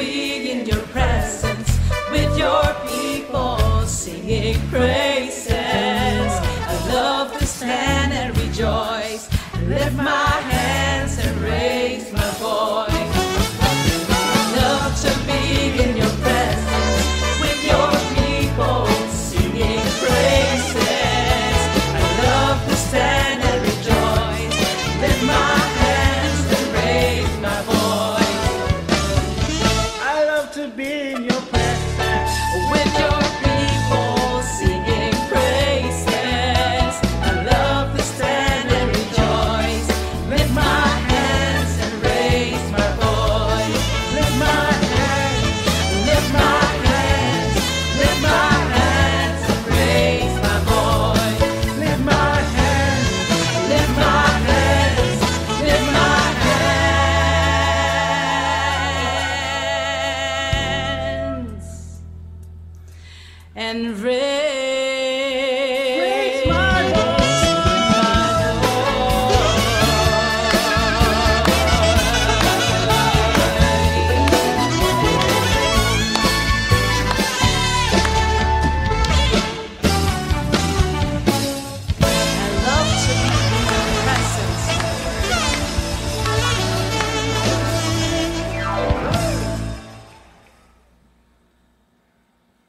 be in your presence with your people singing praises. I love to stand and rejoice, lift my hands and raise my voice. I love to be in your presence with your people singing praises. I love to stand and rejoice, lift my hands and raise my voice. I love to be in your presence with your people singing praises. I love to stand and rejoice, lift my hands and raise my voice. Lift my hands, lift my hands, lift my hands and raise my voice. Lift my hands, lift my hands, lift my hands and raise